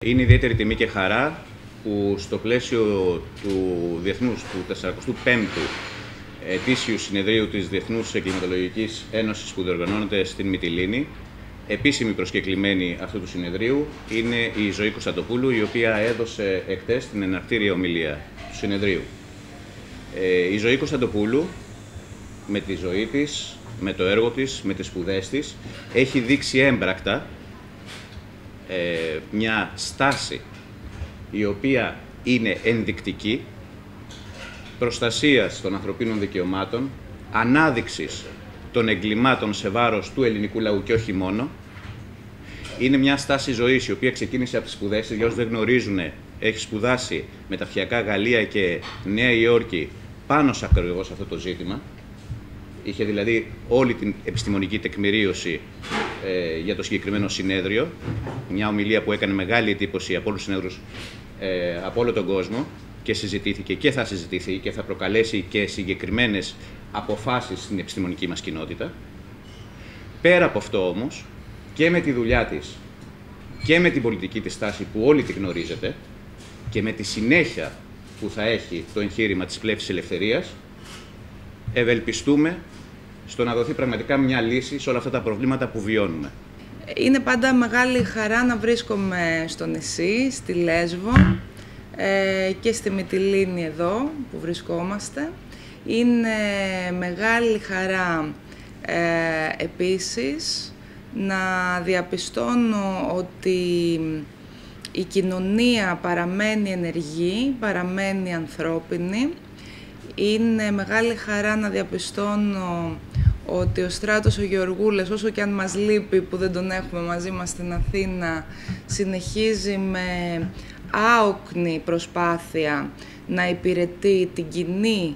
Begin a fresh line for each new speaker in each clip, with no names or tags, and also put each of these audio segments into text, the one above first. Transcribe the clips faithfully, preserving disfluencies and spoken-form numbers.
Είναι ιδιαίτερη τιμή και χαρά που στο πλαίσιο του Διεθνούς, του τεσσαρακοστού πέμπτου ετήσιου συνεδρίου της Διεθνούς Εγκληματολογικής Ένωσης που διοργανώνεται στην Μυτιλήνη, επίσημη προσκεκλημένη αυτού του συνεδρίου είναι η Ζωή Κωνσταντοπούλου, η οποία έδωσε εχθές την εναρκτήρια ομιλία του συνεδρίου. Ε, η Ζωή Κωνσταντοπούλου, με τη ζωή της, με το έργο της, με τις σπουδές της, έχει δείξει έμπρακτα ε, μια στάση η οποία είναι ενδεικτική προστασίας των ανθρωπίνων δικαιωμάτων, ανάδειξης των εγκλημάτων σε βάρος του ελληνικού λαού και όχι μόνο. Είναι μια στάση ζωής η οποία ξεκίνησε από τις σπουδές της. Για όσους δεν γνωρίζουν, έχει σπουδάσει μεταπτυχιακά Γαλλία και Νέα Υόρκη πάνω σε ακριβώς αυτό το ζήτημα. Είχε δηλαδή όλη την επιστημονική τεκμηρίωση ε, για το συγκεκριμένο συνέδριο. Μια ομιλία που έκανε μεγάλη εντύπωση από όλους τους συνέδρους ε, από όλο τον κόσμο και συζητήθηκε και θα συζητηθεί και θα προκαλέσει και συγκεκριμένες αποφάσεις στην επιστημονική μας κοινότητα. Πέρα από αυτό όμως, και με τη δουλειά της και με την πολιτική της στάση που όλοι τη γνωρίζετε και με τη συνέχεια που θα έχει το εγχείρημα της πλεύσης ελευθερίας, ευελπιστούμε στο να δοθεί πραγματικά μια λύση σε όλα αυτά τα προβλήματα που βιώνουμε.
Είναι πάντα μεγάλη χαρά να βρίσκομαι στο νησί, στη Λέσβο ε, και στη Μυτιλήνη εδώ που βρισκόμαστε. Είναι μεγάλη χαρά ε, επίσης να διαπιστώνω ότι η κοινωνία παραμένει ενεργή, παραμένει ανθρώπινη. Είναι μεγάλη χαρά να διαπιστώνω ότι ο Στράτος ο Γεωργούλας, όσο και αν μας λείπει που δεν τον έχουμε μαζί μας στην Αθήνα, συνεχίζει με άοκνη προσπάθεια να υπηρετεί την κοινή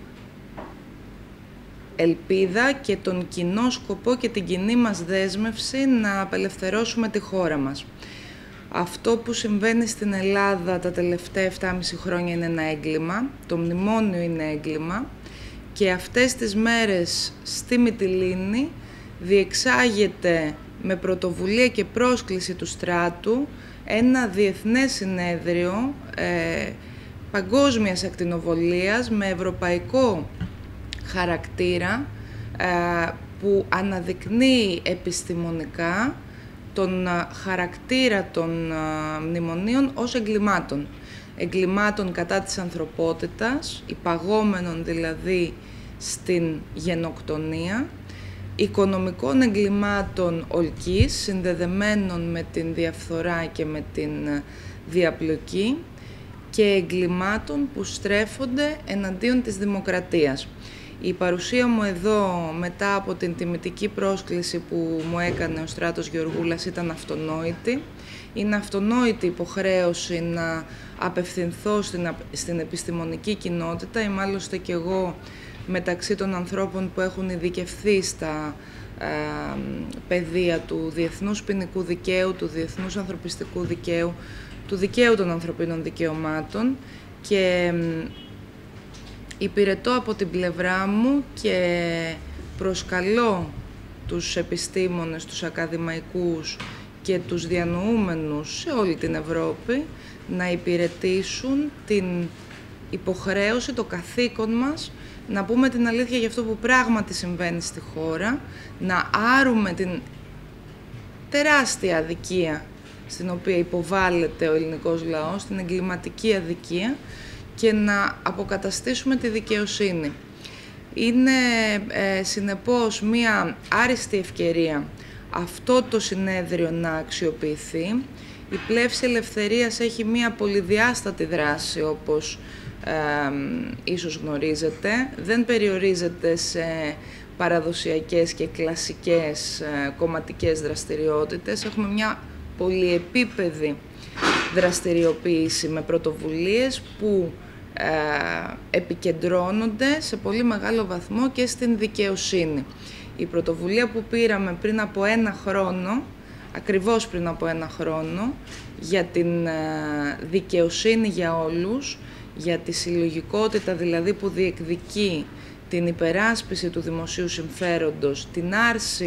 ελπίδα και τον κοινό σκοπό και την κοινή μας δέσμευση να απελευθερώσουμε τη χώρα μας. Αυτό που συμβαίνει στην Ελλάδα τα τελευταία επτά και μισό χρόνια είναι ένα έγκλημα, το μνημόνιο είναι έγκλημα και αυτές τις μέρες στη Μυτιλήνη διεξάγεται με πρωτοβουλία και πρόσκληση του Στράτου ένα διεθνές συνέδριο ε, παγκόσμιας ακτινοβολίας με ευρωπαϊκό χαρακτήρα ε, που αναδεικνύει επιστημονικά τον χαρακτήρα των μνημονίων ως εγκλημάτων. Εγκλημάτων κατά της ανθρωπότητας, υπαγόμενων δηλαδή στην γενοκτονία, οικονομικών εγκλημάτων ολκής, συνδεδεμένων με την διαφθορά και με την διαπλοκή και εγκλημάτων που στρέφονται εναντίον της δημοκρατίας. Η παρουσία μου εδώ μετά από την τιμητική πρόσκληση που μου έκανε ο Στράτος Γεωργούλας ήταν αυτονόητη. Είναι αυτονόητη υποχρέωση να απευθυνθώ στην, στην επιστημονική κοινότητα ή μάλιστα και εγώ μεταξύ των ανθρώπων που έχουν ειδικευθεί στα ε, πεδία του διεθνούς ποινικού δικαίου, του διεθνούς ανθρωπιστικού δικαίου, του δικαίου των ανθρωπίνων δικαιωμάτων και υπηρετώ από την πλευρά μου και προσκαλώ τους επιστήμονες, τους ακαδημαϊκούς και τους διανοούμενους σε όλη την Ευρώπη να υπηρετήσουν την υποχρέωση, το καθήκον μας, να πούμε την αλήθεια για αυτό που πράγματι συμβαίνει στη χώρα, να άρουμε την τεράστια αδικία στην οποία υποβάλλεται ο ελληνικός λαός, την εγκληματική αδικία, και να αποκαταστήσουμε τη δικαιοσύνη. Είναι ε, συνεπώς μία άριστη ευκαιρία αυτό το συνέδριο να αξιοποιηθεί. Η πλεύση ελευθερίας έχει μία πολυδιάστατη δράση, όπως ε, ίσως γνωρίζετε. Δεν περιορίζεται σε παραδοσιακές και κλασικές ε, κομματικές δραστηριότητες. Έχουμε μια πολυεπίπεδη δραστηριοποίηση με πρωτοβουλίες που ε, επικεντρώνονται σε πολύ μεγάλο βαθμό και στην δικαιοσύνη. Η πρωτοβουλία που πήραμε πριν από ένα χρόνο, ακριβώς πριν από ένα χρόνο, για την ε, δικαιοσύνη για όλους, για τη συλλογικότητα δηλαδή που διεκδικεί την υπεράσπιση του δημοσίου συμφέροντος, την άρση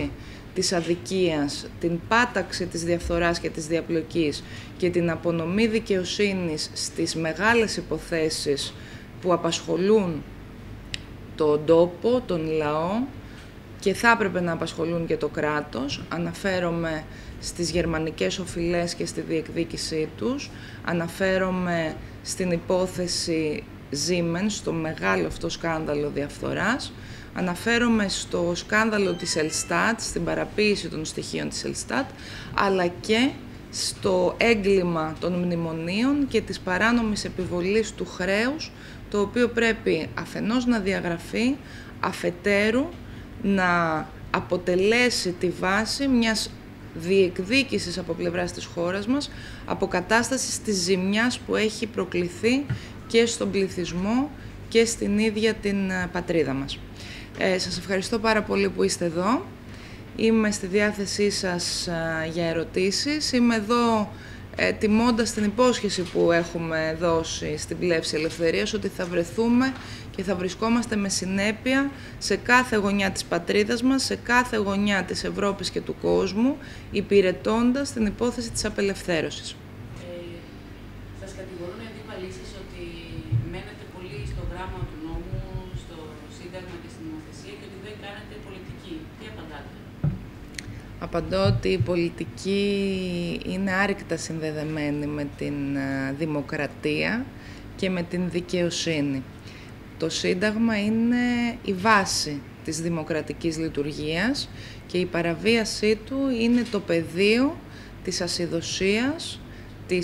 της αδικίας, την πάταξη της διαφθοράς και της διαπλοκής και την απονομή δικαιοσύνης στις μεγάλες υποθέσεις που απασχολούν τον τόπο, τον λαό και θα έπρεπε να απασχολούν και το κράτος. Αναφέρομαι στις γερμανικές οφειλές και στη διεκδίκησή τους. Αναφέρομαι στην υπόθεση Siemens, στο μεγάλο αυτό σκάνδαλο διαφθοράς. Αναφέρομαι στο σκάνδαλο της Ελστάτ, στην παραποίηση των στοιχείων της Ελστάτ, αλλά και στο έγκλημα των μνημονίων και της παράνομης επιβολής του χρέους, το οποίο πρέπει αφενός να διαγραφεί, αφετέρου να αποτελέσει τη βάση μιας διεκδίκησης από πλευράς της χώρας μας, αποκατάστασης της ζημιάς που έχει προκληθεί και στον πληθυσμό και στην ίδια την πατρίδα μας. Ε, σας ευχαριστώ πάρα πολύ που είστε εδώ. Είμαι στη διάθεσή σας α, για ερωτήσεις. Είμαι εδώ ε, τιμώντας την υπόσχεση που έχουμε δώσει στην Πλεύση Ελευθερίας ότι θα βρεθούμε και θα βρισκόμαστε με συνέπεια σε κάθε γωνιά της πατρίδας μας, σε κάθε γωνιά της Ευρώπης και του κόσμου, υπηρετώντας την υπόθεση της απελευθέρωσης.
Ε, σας κατηγορούν οι αντίπαλοι σας ότι μένετε πολύ στο γράμμα του νόμου, στο Σύνταγμα και στην νομοθεσία και ότι δεν κάνετε πολιτική. Τι απαντάτε?
Απαντώ ότι η πολιτική είναι άρρηκτα συνδεδεμένη με την δημοκρατία και με την δικαιοσύνη. Το Σύνταγμα είναι η βάση της δημοκρατικής λειτουργίας και η παραβίασή του είναι το πεδίο της ασυδοσίας, της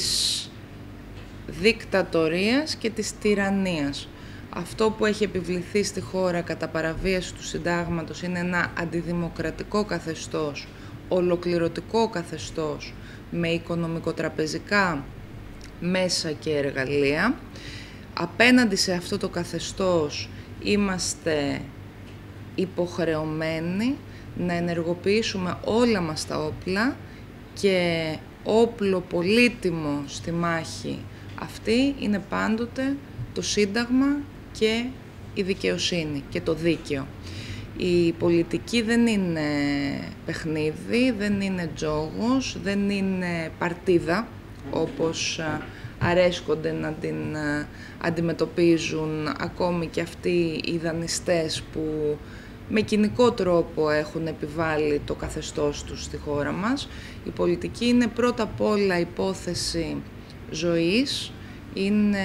δικτατορίας και της τυραννίας. Αυτό που έχει επιβληθεί στη χώρα κατά παραβίαση του Συντάγματος είναι ένα αντιδημοκρατικό καθεστώς, ολοκληρωτικό καθεστώς με οικονομικοτραπεζικά μέσα και εργαλεία. Απέναντι σε αυτό το καθεστώς είμαστε υποχρεωμένοι να ενεργοποιήσουμε όλα μας τα όπλα και όπλο πολύτιμο στη μάχη αυτή είναι πάντοτε το Σύνταγμα και η δικαιοσύνη και το δίκαιο. Η πολιτική δεν είναι παιχνίδι, δεν είναι τζόγος, δεν είναι παρτίδα όπως αρέσκονται να την αντιμετωπίζουν ακόμη και αυτοί οι δανειστές που με κοινικό τρόπο έχουν επιβάλει το καθεστώς τους στη χώρα μας. Η πολιτική είναι πρώτα απ' όλα υπόθεση ζωής, είναι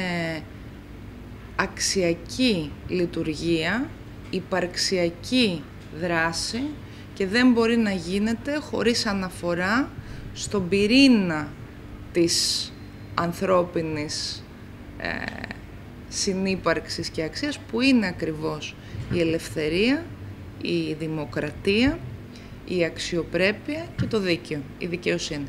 αξιακή λειτουργία, υπαρξιακή δράση και δεν μπορεί να γίνεται χωρίς αναφορά στον πυρήνα της ανθρώπινης ε, συνύπαρξης και αξίας που είναι ακριβώς η ελευθερία, η δημοκρατία, η αξιοπρέπεια και το δίκαιο, η δικαιοσύνη.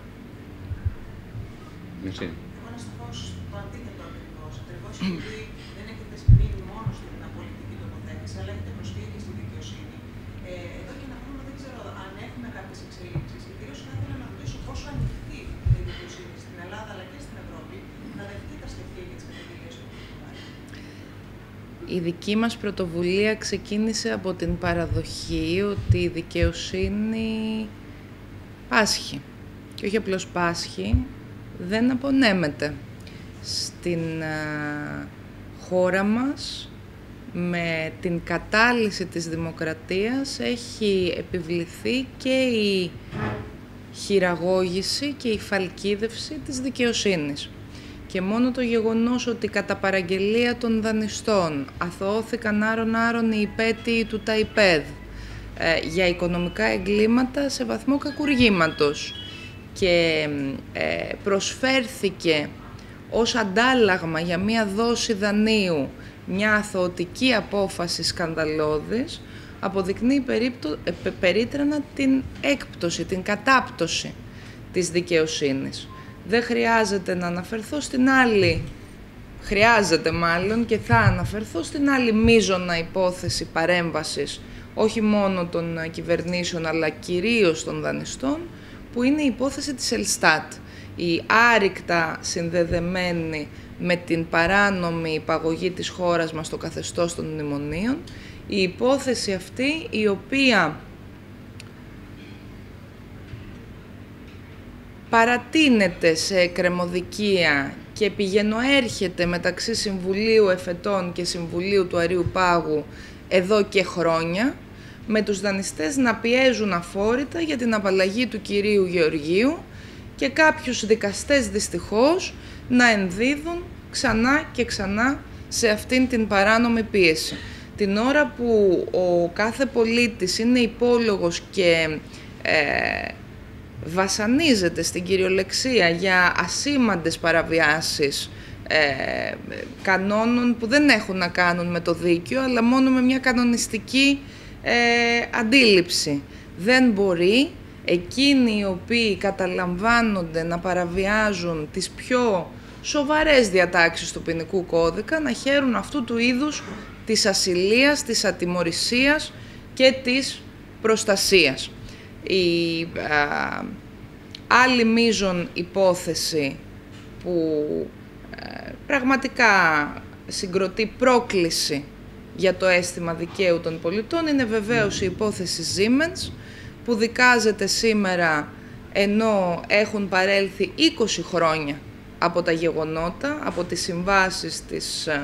Εγώ να σταθώ στο αντίθετο ακριβώς, ακριβώς επειδή δεν έχετε μείνει μόνο στην πολιτική τοποθέτηση, αλλά έχετε προσφύγει και στη δικαιοσύνη. Ε, εδώ και ένα χρόνο δεν ξέρω αν έχουμε κάποιες εξελίξεις και κυρίως θα ήθελα να ρωτήσω πόσο ανοιχτή είναι η δικαιοσύνη στην Ελλάδα αλλά και στην Ευρώπη να δεχτεί τα στοιχεία και τις καταγγελίες που έχουν πάρει.
Η δική μας πρωτοβουλία ξεκίνησε από την παραδοχή ότι η δικαιοσύνη πάσχει. Και όχι απλώς πάσχει, δεν απονέμεται. Στην α, χώρα μας, με την κατάλυση της δημοκρατίας, έχει επιβληθεί και η χειραγώγηση και η φαλκίδευση της δικαιοσύνης. Και μόνο το γεγονός ότι κατά παραγγελία των δανειστών αθωώθηκαν άρον-άρον οι υπέτειοι του ΤΑΙΠΕΔ ε, για οικονομικά εγκλήματα σε βαθμό κακουργήματος και ε, προσφέρθηκε ως αντάλλαγμα για μία δόση δανείου μια αθωωτική απόφαση σκανδαλώδης, αποδεικνύει περίπτω, ε, περίτρανα την έκπτωση, την κατάπτωση της δικαιοσύνης. Δεν χρειάζεται να αναφερθώ στην άλλη, χρειάζεται μάλλον και θα αναφερθώ στην άλλη μείζωνα υπόθεση παρέμβασης, όχι μόνο των κυβερνήσεων αλλά κυρίως των δανειστών, που είναι η υπόθεση της Ελστάτ, η άρρηκτα συνδεδεμένη με την παράνομη υπαγωγή της χώρας μας στο καθεστώς των μνημονίων, η υπόθεση αυτή η οποία παρατείνεται σε εκκρεμωδικία και πηγαινοέρχεται μεταξύ Συμβουλίου Εφετών και Συμβουλίου του Αριού Πάγου εδώ και χρόνια, με τους δανειστές να πιέζουν αφόρητα για την απαλλαγή του κυρίου Γεωργίου και κάποιους δικαστές δυστυχώς να ενδίδουν ξανά και ξανά σε αυτήν την παράνομη πίεση. Την ώρα που ο κάθε πολίτης είναι υπόλογος και ε, βασανίζεται στην κυριολεξία για ασήμαντες παραβιάσεις ε, κανόνων που δεν έχουν να κάνουν με το δίκαιο, αλλά μόνο με μια κανονιστική ε, αντίληψη. Δεν μπορεί εκείνοι οι οποίοι καταλαμβάνονται να παραβιάζουν τις πιο σοβαρές διατάξεις του ποινικού κώδικα να χαίρουν αυτού του είδους της ασυλίας, της ατιμωρησίας και της προστασίας. Η α, άλλη μείζον υπόθεση που α, πραγματικά συγκροτεί πρόκληση για το αίσθημα δικαίου των πολιτών είναι βεβαίως η υπόθεση Siemens, που δικάζεται σήμερα ενώ έχουν παρέλθει είκοσι χρόνια από τα γεγονότα, από τις συμβάσεις της α,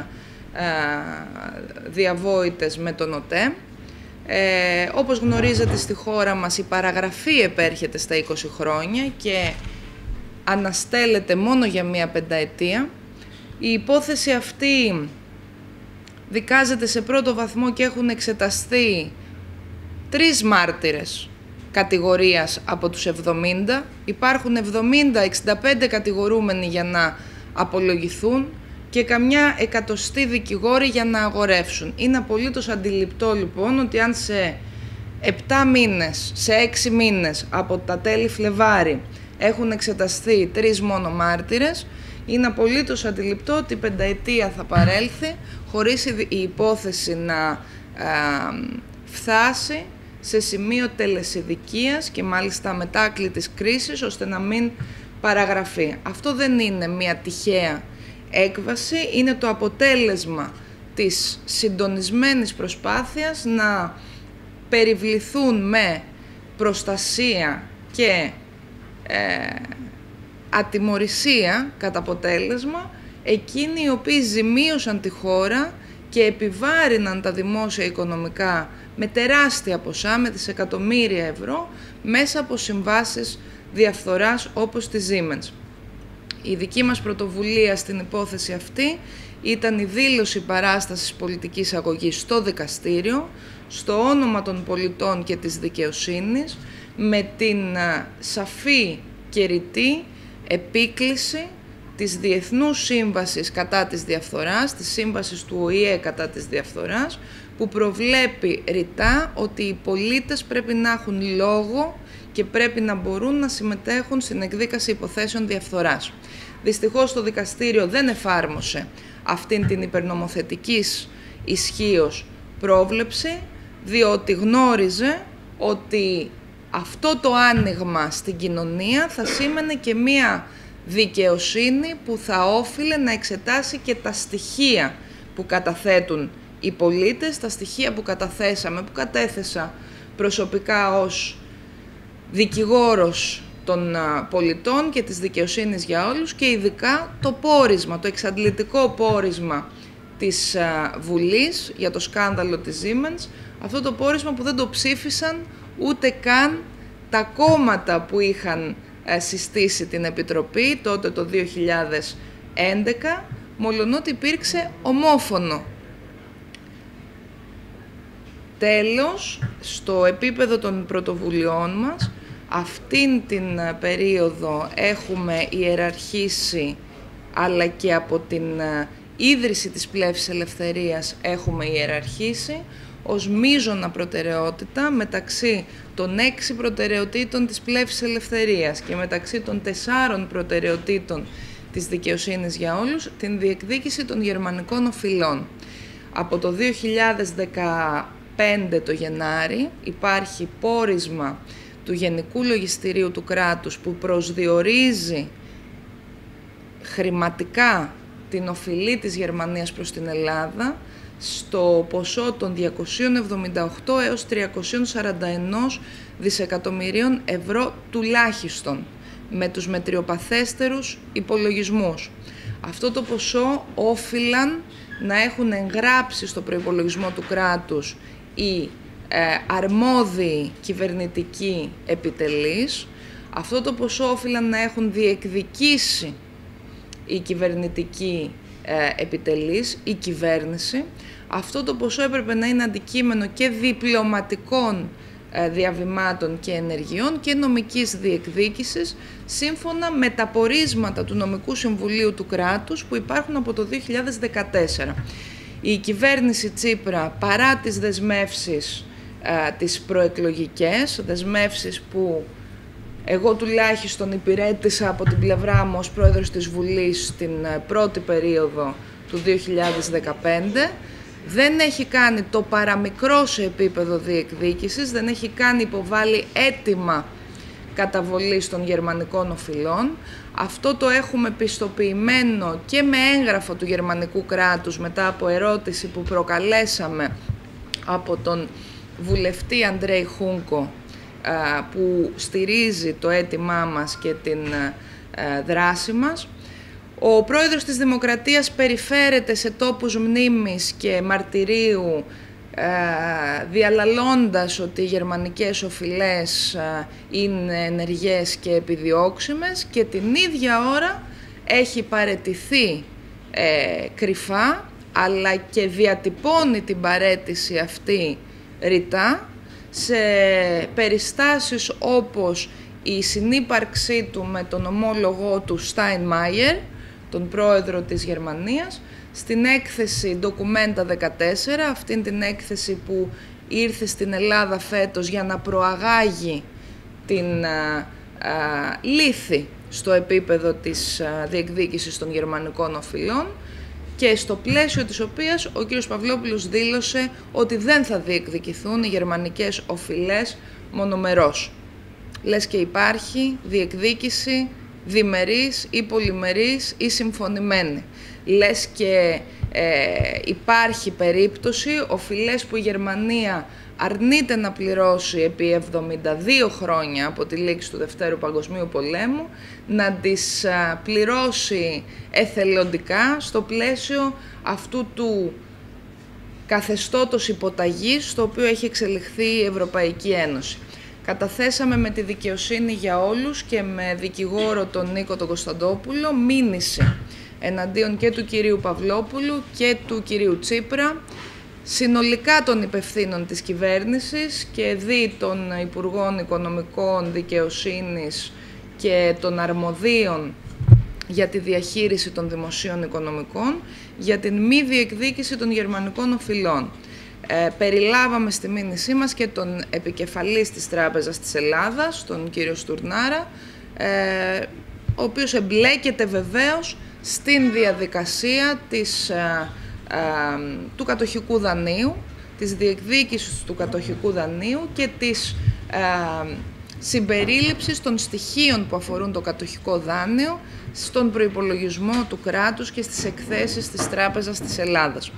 διαβόητες με τον ΟΤΕ. Ε, όπως γνωρίζετε, στη χώρα μας η παραγραφή επέρχεται στα είκοσι χρόνια και αναστέλλεται μόνο για μία πενταετία. Η υπόθεση αυτή δικάζεται σε πρώτο βαθμό και έχουν εξεταστεί τρεις μάρτυρες κατηγορίας από τους εβδομήντα. Υπάρχουν εβδομήντα εξήντα πέντε κατηγορούμενοι για να απολογηθούν και καμιά εκατοστή δικηγόροι για να αγορεύσουν. Είναι απολύτως αντιληπτό λοιπόν ότι αν σε επτά μήνες, σε έξι μήνες από τα τέλη Φλεβάρι έχουν εξεταστεί τρεις μόνο μάρτυρες, είναι απολύτως αντιληπτό ότι η πενταετία θα παρέλθει χωρίς η υπόθεση να α, φτάσει σε σημείο τελεσιδικίας και μάλιστα μετάκλητης κρίσης, ώστε να μην παραγραφεί. Αυτό δεν είναι μια τυχαία έκβαση, είναι το αποτέλεσμα της συντονισμένης προσπάθειας να περιβληθούν με προστασία και ε, ατιμωρησία κατά αποτέλεσμα εκείνοι οι οποίοι ζημίωσαν τη χώρα και επιβάρυναν τα δημόσια οικονομικά με τεράστια ποσά, με δισεκατομμύρια ευρώ, μέσα από συμβάσεις διαφθοράς όπως τη Siemens. Η δική μας πρωτοβουλία στην υπόθεση αυτή ήταν η δήλωση παράστασης πολιτικής αγωγής στο δικαστήριο, στο όνομα των πολιτών και της δικαιοσύνης, με την σαφή και ρητή επίκληση της Διεθνούς Σύμβασης κατά της διαφθοράς, της Σύμβασης του Ο Η Ε κατά της διαφθοράς, που προβλέπει ρητά ότι οι πολίτες πρέπει να έχουν λόγο και πρέπει να μπορούν να συμμετέχουν στην εκδίκαση υποθέσεων διαφθοράς. Δυστυχώς το δικαστήριο δεν εφάρμοσε αυτήν την υπερνομοθετικής ισχύως πρόβλεψη, διότι γνώριζε ότι αυτό το άνοιγμα στην κοινωνία θα σήμαινε και μία δικαιοσύνη που θα όφιλε να εξετάσει και τα στοιχεία που καταθέτουν οι πολίτες, τα στοιχεία που καταθέσαμε, που κατέθεσα προσωπικά ως δικηγόρος των πολιτών και της δικαιοσύνης για όλους, και ειδικά το πόρισμα, το εξαντλητικό πόρισμα της Βουλής για το σκάνδαλο της Siemens, αυτό το πόρισμα που δεν το ψήφισαν ούτε καν τα κόμματα που είχαν συστήσει την Επιτροπή τότε το δύο χιλιάδες έντεκα, μολονότι υπήρξε ομόφωνο. Τέλος, στο επίπεδο των πρωτοβουλειών μας, αυτήν την περίοδο έχουμε ιεραρχήσει, αλλά και από την ίδρυση της Πλεύσης Ελευθερίας έχουμε ιεραρχήσει ως μείζωνα προτεραιότητα μεταξύ των έξι προτεραιοτήτων της Πλεύσης Ελευθερίας και μεταξύ των τεσσάρων προτεραιοτήτων της δικαιοσύνης για όλους, την διεκδίκηση των γερμανικών οφειλών. Από το δύο χιλιάδες δεκαπέντε το Γενάρη υπάρχει πόρισμα του Γενικού Λογιστηρίου του κράτους που προσδιορίζει χρηματικά την οφειλή της Γερμανίας προς την Ελλάδα στο ποσό των διακόσια εβδομήντα οκτώ έως τριακόσια σαράντα ένα δισεκατομμυρίων ευρώ τουλάχιστον. με τους μετριοπαθέστερους υπολογισμούς. Αυτό το ποσό όφυλαν να έχουν εγγράψει στο προϋπολογισμό του κράτους οι ε, αρμόδιοι κυβερνητικοί επιτελείς. Αυτό το ποσό όφυλαν να έχουν διεκδικήσει οι κυβερνητικοί ε, επιτελείς, η κυβέρνηση. Αυτό το ποσό έπρεπε να είναι αντικείμενο και διπλωματικών ε, διαβημάτων και ενεργειών και νομικής διεκδίκησης, σύμφωνα με τα πορίσματα του Νομικού Συμβουλίου του κράτους που υπάρχουν από το δύο χιλιάδες δεκατέσσερα. Η κυβέρνηση Τσίπρα, παρά τις δεσμεύσεις ε, τις προεκλογικές, δεσμεύσεις που εγώ τουλάχιστον υπηρέτησα από την πλευρά μου ως πρόεδρος της Βουλής στην πρώτη περίοδο του δύο χιλιάδες δεκαπέντε, δεν έχει κάνει το παραμικρό σε επίπεδο διεκδίκησης, δεν έχει κάνει υποβάλει αίτημα καταβολής των γερμανικών οφειλών. Αυτό το έχουμε πιστοποιημένο και με έγγραφο του γερμανικού κράτους μετά από ερώτηση που προκαλέσαμε από τον βουλευτή Αντρέι Χούνκο, που στηρίζει το αίτημά μας και την δράση μας. Ο πρόεδρος της Δημοκρατίας περιφέρεται σε τόπους μνήμης και μαρτυρίου, διαλαλώντας ότι οι γερμανικές οφειλές είναι ενεργές και επιδιώξιμες, και την ίδια ώρα έχει παραιτηθεί ε, κρυφά, αλλά και διατυπώνει την παραίτηση αυτή ρητά, σε περιστάσεις όπως η συνύπαρξή του με τον ομόλογό του Στάινμάιερ, τον πρόεδρο της Γερμανίας, στην έκθεση Documenta δεκατέσσερα, αυτήν την έκθεση που ήρθε στην Ελλάδα φέτος για να προαγάγει την α, α, λύθη στο επίπεδο της α, διεκδίκησης των γερμανικών οφειλών, και στο πλαίσιο της οποίας ο κ. Παυλόπουλος δήλωσε ότι δεν θα διεκδικηθούν οι γερμανικές οφειλές μονομερός. Λες και υπάρχει διεκδίκηση διμερής ή πολυμερής ή συμφωνημένη. Λες και ε, υπάρχει περίπτωση οφειλές που η Γερμανία αρνείται να πληρώσει επί εβδομήντα δύο χρόνια από τη λήξη του Δευτέρου Παγκοσμίου Πολέμου, να τις πληρώσει εθελοντικά στο πλαίσιο αυτού του καθεστώτος υποταγής στο οποίο έχει εξελιχθεί η Ευρωπαϊκή Ένωση. Καταθέσαμε με τη Δικαιοσύνη για Όλους και με δικηγόρο τον Νίκο τον Κωνσταντόπουλο μήνυση εναντίον και του κυρίου Παυλόπουλου και του κυρίου Τσίπρα, συνολικά των υπευθύνων της κυβέρνησης και δι των Υπουργών Οικονομικών, Δικαιοσύνης και των αρμοδίων για τη διαχείριση των δημοσίων οικονομικών, για την μη διεκδίκηση των γερμανικών οφειλών. Ε, περιλάβαμε στη μήνυσή μας και τον επικεφαλής της Τράπεζας της Ελλάδας, τον κύριο Στουρνάρα, ε, ο οποίος εμπλέκεται βεβαίως στην διαδικασία της, ε, ε, του κατοχικού δανείου, της διεκδίκησης του κατοχικού δανείου και της ε, συμπερίληψης των στοιχείων που αφορούν το κατοχικό δάνειο στον προϋπολογισμό του κράτους και στις εκθέσεις της Τράπεζας της Ελλάδας.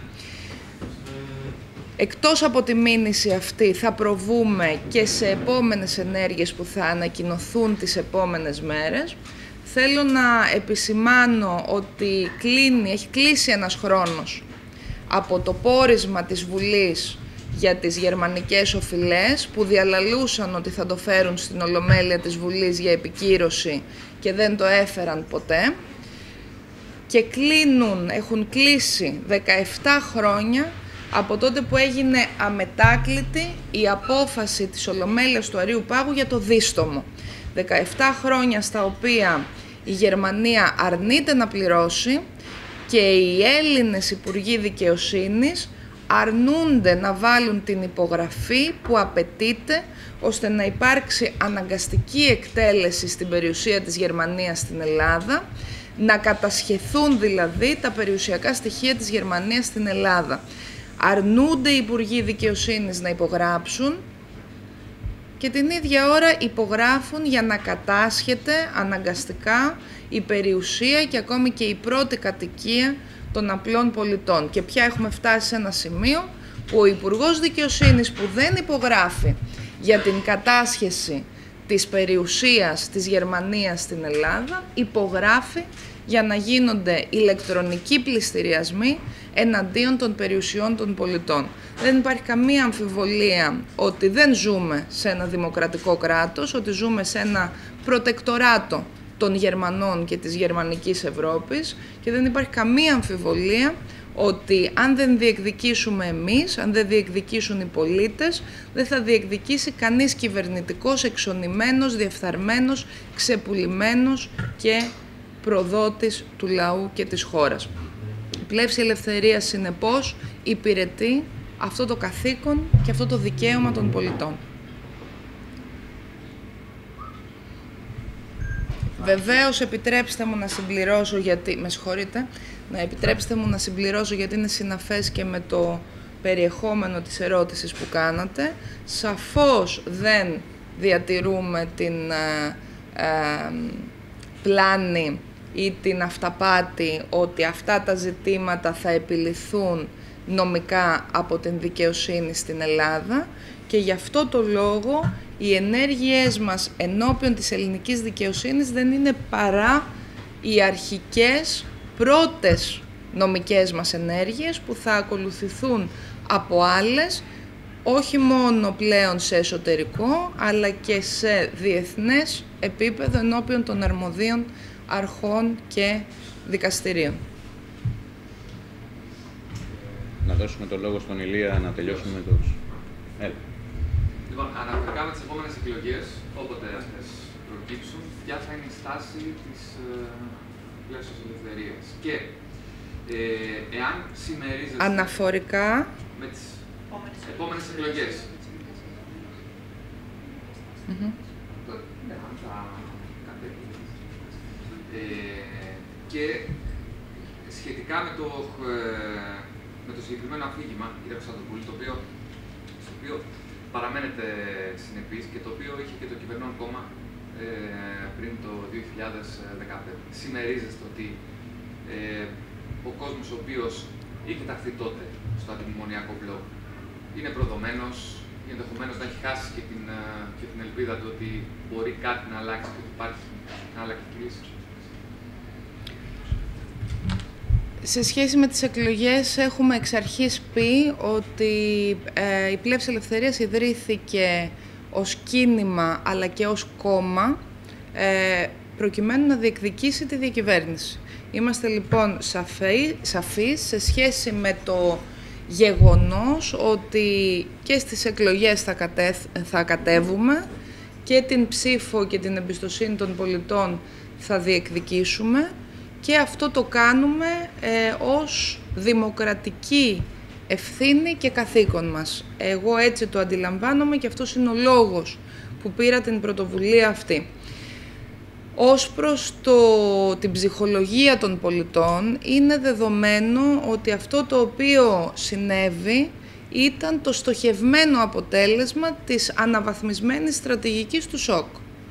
Εκτός από τη μήνυση αυτή θα προβούμε και σε επόμενες ενέργειες που θα ανακοινωθούν τις επόμενες μέρες. Θέλω να επισημάνω ότι κλείνει, έχει κλείσει ένας χρόνος από το πόρισμα της Βουλής για τις γερμανικές οφειλές που διαλαλούσαν ότι θα το φέρουν στην Ολομέλεια της Βουλής για επικύρωση και δεν το έφεραν ποτέ. Και κλείνουν, έχουν κλείσει δεκαεπτά χρόνια από τότε που έγινε αμετάκλητη η απόφαση της Ολομέλειας του Αρείου Πάγου για το δίστομο. δεκαεπτά χρόνια στα οποία η Γερμανία αρνείται να πληρώσει και οι Έλληνες Υπουργοί Δικαιοσύνης αρνούνται να βάλουν την υπογραφή που απαιτείται ώστε να υπάρξει αναγκαστική εκτέλεση στην περιουσία της Γερμανίας στην Ελλάδα, να κατασχεθούν δηλαδή τα περιουσιακά στοιχεία της Γερμανίας στην Ελλάδα. Αρνούνται οι Υπουργοί Δικαιοσύνης να υπογράψουν και την ίδια ώρα υπογράφουν για να κατάσχεται αναγκαστικά η περιουσία και ακόμη και η πρώτη κατοικία των απλών πολιτών. Και πια έχουμε φτάσει σε ένα σημείο που ο Υπουργός Δικαιοσύνης που δεν υπογράφει για την κατάσχεση της περιουσίας της Γερμανίας στην Ελλάδα υπογράφει για να γίνονται ηλεκτρονικοί πληστηριασμοί εναντίον των περιουσιών των πολιτών. Δεν υπάρχει καμία αμφιβολία ότι δεν ζούμε σε ένα δημοκρατικό κράτος, ότι ζούμε σε ένα προτεκτοράτο των Γερμανών και της γερμανικής Ευρώπης και δεν υπάρχει καμία αμφιβολία ότι αν δεν διεκδικήσουμε εμείς, αν δεν διεκδικήσουν οι πολίτες, δεν θα διεκδικήσει κανείς κυβερνητικός, εξονημένος, διεφθαρμένος, ξεπουλημένος και προδότης του λαού και της χώρας. Η Πλεύση Ελευθερίας, συνεπώς, υπηρετεί αυτό το καθήκον και αυτό το δικαίωμα των πολιτών. Βεβαίως, επιτρέψτε μου να συμπληρώσω, γιατί, με συγχωρείτε, να επιτρέψτε μου να συμπληρώσω γιατί είναι συναφές και με το περιεχόμενο της ερώτησης που κάνατε. Σαφώς δεν διατηρούμε την ε, ε, πλάνη ή την αυταπάτη ότι αυτά τα ζητήματα θα επιληθούν νομικά από την δικαιοσύνη στην Ελλάδα και γι' αυτό το λόγο οι ενέργειές μας ενώπιον της ελληνικής δικαιοσύνης δεν είναι παρά οι αρχικές πρώτες νομικές μας ενέργειες που θα ακολουθηθούν από άλλες, όχι μόνο πλέον σε εσωτερικό, αλλά και σε διεθνές επίπεδο ενώπιον των αρμοδίων αρχών και δικαστηρίων.
Να δώσουμε το λόγο στον Ηλία να τελειώσουμε με τους... Έλα.
Λοιπόν, αναφορικά με τις επόμενες εκλογές, όποτε αυτές προκύψουν, ποια θα είναι η στάση της Πλεύσης Ελευθερίας και ε, εάν συμμερίζεστε...
Αναφορικά...
με τις επόμενες εκλογές.
Mm-hmm.
Ναι, αν θα κατέβει. Ε, και σχετικά με το, ε, με το συγκεκριμένο αφήγημα, κύριε Κωνσταντοπούλου, το οποίο, στο οποίο παραμένετε συνεπείς και το οποίο είχε και το κυβερνών κόμμα ε, πριν το δύο χιλιάδες δεκαπέντε. Συμμερίζεστε ότι ε, ο κόσμος ο οποίος είχε ταχθεί τότε στο αντιμνημονιακό μπλοκ είναι προδομένος, ενδεχομένως να έχει χάσει και την, και την ελπίδα του ότι μπορεί κάτι να αλλάξει και ότι υπάρχει να αλλάξει τη λύση.
Σε σχέση με τις εκλογές έχουμε εξ αρχής πει ότι ε, η Πλεύση Ελευθερίας ιδρύθηκε ως κίνημα αλλά και ως κόμμα ε, προκειμένου να διεκδικήσει τη διακυβέρνηση. Είμαστε λοιπόν σαφεί, σαφείς σε σχέση με το γεγονός ότι και στις εκλογές θα, κατέ, θα κατέβουμε και την ψήφο και την εμπιστοσύνη των πολιτών θα διεκδικήσουμε και αυτό το κάνουμε ε, ως δημοκρατική ευθύνη και καθήκον μας. Εγώ έτσι το αντιλαμβάνομαι και αυτός είναι ο λόγος που πήρα την πρωτοβουλία αυτή. Ως προς το, την ψυχολογία των πολιτών, είναι δεδομένο ότι αυτό το οποίο συνέβη ήταν το στοχευμένο αποτέλεσμα της αναβαθμισμένης στρατηγικής του ΣΟΚ.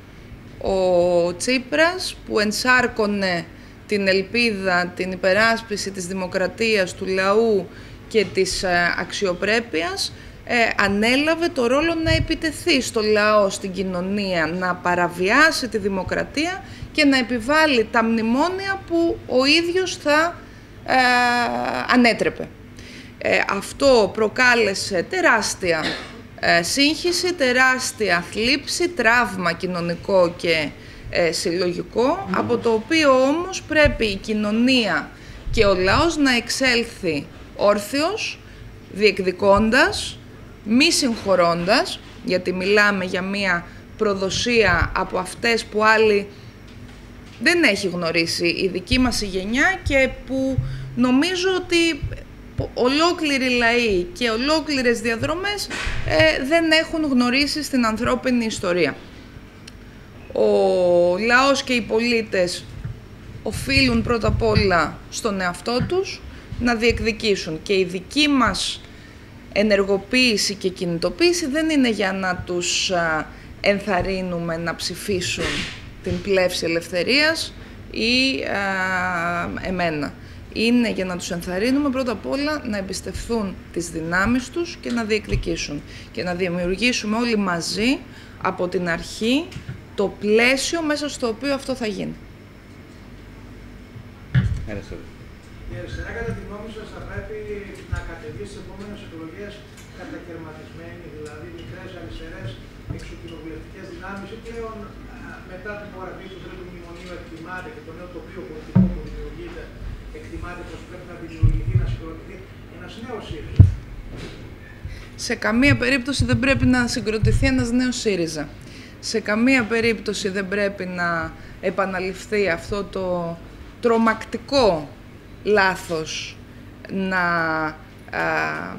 Ο Τσίπρας που ενσάρκωνε την ελπίδα, την υπεράσπιση της δημοκρατίας, του λαού και της αξιοπρέπειας, ε, ανέλαβε το ρόλο να επιτεθεί στο λαό, στην κοινωνία, να παραβιάσει τη δημοκρατία και να επιβάλλει τα μνημόνια που ο ίδιος θα ε, ανέτρεπε. Ε, αυτό προκάλεσε τεράστια ε, σύγχυση, τεράστια θλίψη, τραύμα κοινωνικό και ε, συλλογικό, mm. από το οποίο όμως πρέπει η κοινωνία και ο λαός να εξέλθει όρθιος, διεκδικώντας, μη συγχωρώντας, γιατί μιλάμε για μία προδοσία από αυτές που άλλοι δεν έχει γνωρίσει η δική μας η γενιά και που νομίζω ότι ολόκληροι λαοί και ολόκληρες διαδρομές ε, δεν έχουν γνωρίσει στην ανθρώπινη ιστορία. Ο λαός και οι πολίτες οφείλουν πρώτα απ' όλα στον εαυτό τους να διεκδικήσουν και η δική μας ενεργοποίηση και κινητοποίηση δεν είναι για να τους α, ενθαρρύνουμε να ψηφίσουν την Πλεύση Ελευθερίας ή α, εμένα. Είναι για να τους ενθαρρύνουμε πρώτα απ' όλα να εμπιστευθούν τις δυνάμεις τους και να διεκδικήσουν και να δημιουργήσουμε όλοι μαζί από την αρχή το πλαίσιο μέσα στο οποίο αυτό θα γίνει.
Η αριστερά, κατά τη γνώμη σας, θα πρέπει να κατεβεί στις επόμενες εκλογές κατακαιρματισμένη, δηλαδή μικρές αριστερές εξωκοινοβουλευτικές δυνάμεις, ή πλέον μετά την υπογραφή του τρίτου μνημονίου εκτιμάται και το νέο τοπίο πολιτικό που δημιουργείται, εκτιμάται πως πρέπει να δημιουργηθεί, να συγκροτηθεί ένας νέος ΣΥΡΙΖΑ?
Σε καμία περίπτωση δεν πρέπει να συγκροτηθεί ένας νέος ΣΥΡΙΖΑ. Σε καμία περίπτωση δεν πρέπει να επαναληφθεί αυτό το τρομακτικό λάθος να α,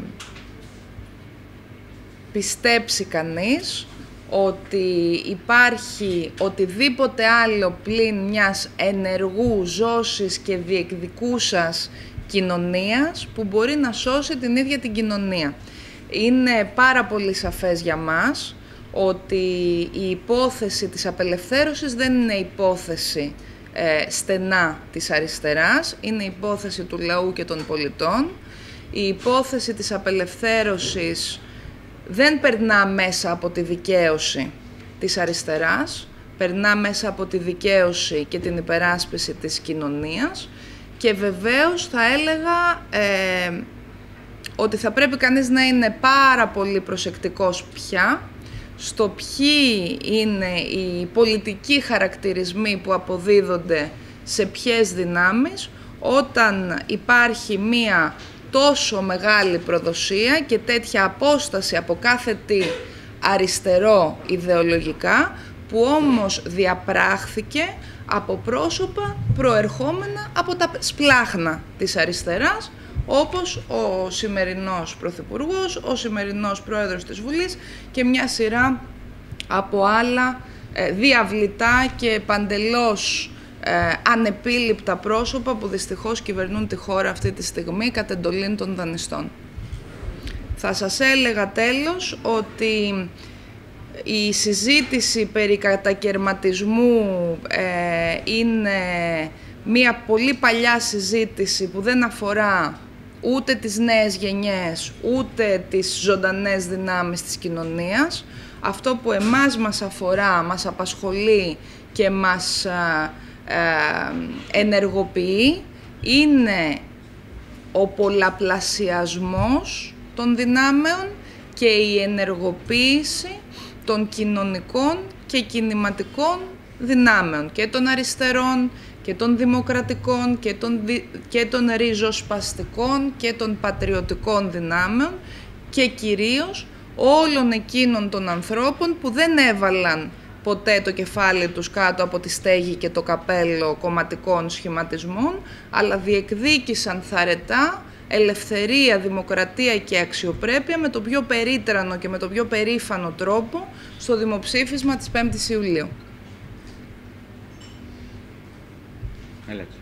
πιστέψει κανείς ότι υπάρχει οτιδήποτε άλλο πλην μιας ενεργού, ζώσης και διεκδικούσας κοινωνίας που μπορεί να σώσει την ίδια την κοινωνία. Είναι πάρα πολύ σαφές για μας ότι η υπόθεση της απελευθέρωσης δεν είναι υπόθεση ε, στενά της αριστεράς, είναι υπόθεση του λαού και των πολιτών. Η υπόθεση της απελευθέρωσης δεν περνά μέσα από τη δικαίωση της αριστεράς, περνά μέσα από τη δικαίωση και την υπεράσπιση της κοινωνίας και βεβαίως θα έλεγα ε, ότι θα πρέπει κανείς να είναι πάρα πολύ προσεκτικός πια στο ποιοι είναι οι πολιτικοί χαρακτηρισμοί που αποδίδονται σε ποιες δυνάμεις όταν υπάρχει μία τόσο μεγάλη προδοσία και τέτοια απόσταση από κάθε τι αριστερό ιδεολογικά, που όμως διαπράχθηκε από πρόσωπα προερχόμενα από τα σπλάχνα της αριστεράς, όπως ο σημερινός Πρωθυπουργός, ο σημερινός Πρόεδρος της Βουλής και μια σειρά από άλλα ε, διαβλητά και παντελώς ε, ανεπίληπτα πρόσωπα που δυστυχώς κυβερνούν τη χώρα αυτή τη στιγμή κατ' εντολήν των δανειστών. Θα σας έλεγα τέλος ότι η συζήτηση περί κατακαιρματισμού ε, είναι μια πολύ παλιά συζήτηση που δεν αφορά ούτε τις νέες γενιές, ούτε τις ζωντανές δυνάμεις της κοινωνίας. Αυτό που εμάς μας αφορά, μας απασχολεί και μας ε, ε, ενεργοποιεί είναι ο πολλαπλασιασμός των δυνάμεων και η ενεργοποίηση των κοινωνικών και κινηματικών δυνάμεων και των αριστερών και των δημοκρατικών και των, και των ριζοσπαστικών και των πατριωτικών δυνάμεων και κυρίως όλων εκείνων των ανθρώπων που δεν έβαλαν ποτέ το κεφάλι τους κάτω από τη στέγη και το καπέλο κομματικών σχηματισμών, αλλά διεκδίκησαν θαρετά ελευθερία, δημοκρατία και αξιοπρέπεια με το πιο περίτρανο και με το πιο περήφανο τρόπο στο δημοψήφισμα της πέμπτης Ιουλίου.
Έλεξε.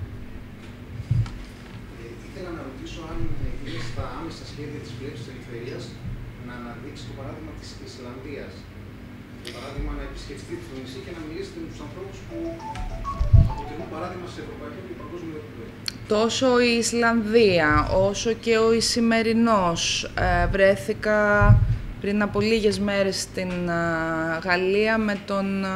Ε, ήθελα να ρωτήσω αν είναι στα άμεσα σχέδια της πλεύσης της περιφερειάς να αναδείξει το παράδειγμα της Ισλανδίας. Για παράδειγμα, να επισκεφτείτε το νησί και να μιλήσετε με τους ανθρώπους που αποτελούν παράδειγμα σε ευρωπαϊκό και παγκόσμιο επίπεδο. Τόσο
η Ισλανδία όσο και ο Ισημερινός ε, βρέθηκα πριν από λίγες μέρες στην ε, Γαλλία με τον ε,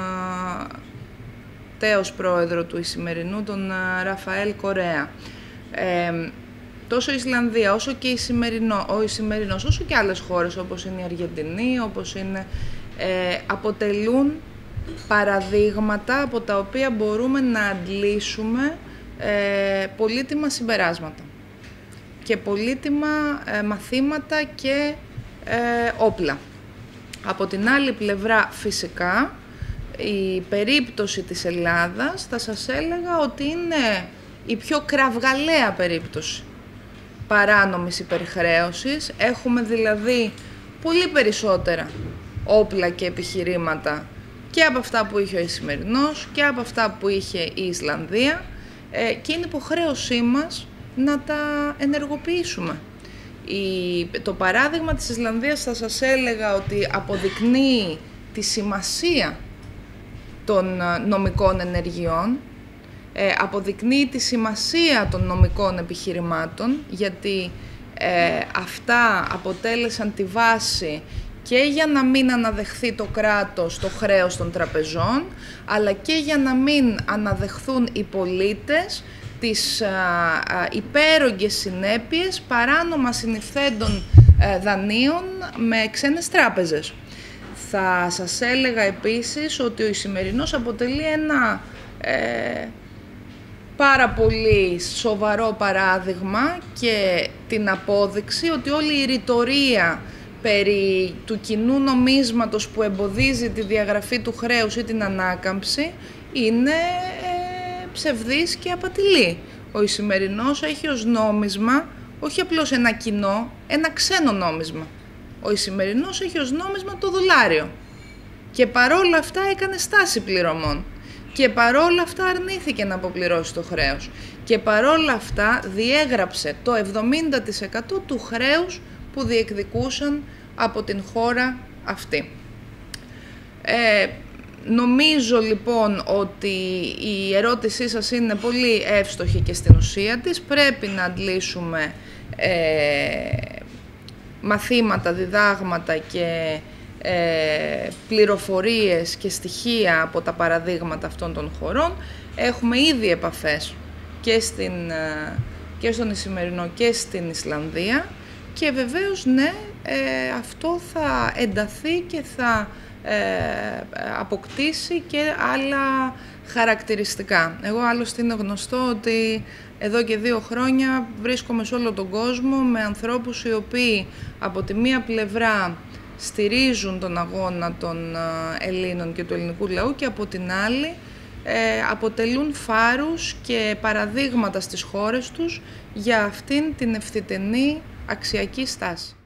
τέος πρόεδρο του Ισημερινού, τον ε, Ραφαέλ Κορέα. Ε, τόσο η Ισλανδία όσο και η Ισημερινό, ο Ισημερινός, όσο και άλλες χώρες όπως είναι η Αργεντινή, όπως είναι, ε, αποτελούν παραδείγματα από τα οποία μπορούμε να αντλήσουμε Ε, πολύτιμα συμπεράσματα και πολύτιμα ε, μαθήματα και ε, όπλα. Από την άλλη πλευρά φυσικά η περίπτωση της Ελλάδας θα σας έλεγα ότι είναι η πιο κραυγαλαία περίπτωση παράνομης υπερχρέωσης. Έχουμε δηλαδή πολύ περισσότερα όπλα και επιχειρήματα και από αυτά που είχε ο Ισημερινός και από αυτά που είχε η Ισλανδία, και είναι υποχρέωσή μας να τα ενεργοποιήσουμε. Η, το παράδειγμα της Ισλανδίας θα σας έλεγα ότι αποδεικνύει τη σημασία των νομικών ενεργειών, ε, αποδεικνύει τη σημασία των νομικών επιχειρημάτων, γιατί ε, αυτά αποτέλεσαν τη βάση και για να μην αναδεχθεί το κράτος το χρέος των τραπεζών, αλλά και για να μην αναδεχθούν οι πολίτες τις α, α, υπέρογγες συνέπειες παράνομα συνηφθέντων ε, δανείων με ξένες τράπεζες. Θα σας έλεγα επίσης ότι ο Ισημερινός αποτελεί ένα ε, πάρα πολύ σοβαρό παράδειγμα και την απόδειξη ότι όλη η ρητορία περί του κοινού νομίσματος που εμποδίζει τη διαγραφή του χρέους ή την ανάκαμψη είναι ε, ψευδής και απατηλή. Ο Ισημερινός έχει ως νόμισμα όχι απλώς ένα κοινό, ένα ξένο νόμισμα. Ο Ισημερινός έχει ως νόμισμα το δολάριο και παρόλα αυτά έκανε στάση πληρωμών και παρόλα αυτά αρνήθηκε να αποπληρώσει το χρέος και παρόλα αυτά διέγραψε το εβδομήντα τοις εκατό του χρέους που διεκδικούσαν από την χώρα αυτή. Ε, νομίζω λοιπόν ότι η ερώτησή σας είναι πολύ εύστοχη και στην ουσία της. Πρέπει να αντλήσουμε ε, μαθήματα, διδάγματα και ε, πληροφορίες και στοιχεία από τα παραδείγματα αυτών των χωρών. Έχουμε ήδη επαφές και, στην, και στον Ισημερινό και στην Ισλανδία και βεβαίως ναι, ε, αυτό θα ενταθεί και θα ε, αποκτήσει και άλλα χαρακτηριστικά. Εγώ άλλωστε είναι γνωστό ότι εδώ και δύο χρόνια βρίσκομαι σε όλο τον κόσμο με ανθρώπους οι οποίοι από τη μία πλευρά στηρίζουν τον αγώνα των Ελλήνων και του ελληνικού λαού και από την άλλη ε, αποτελούν φάρους και παραδείγματα στις χώρες τους για αυτήν την ευθυτενή αξιακή στάση.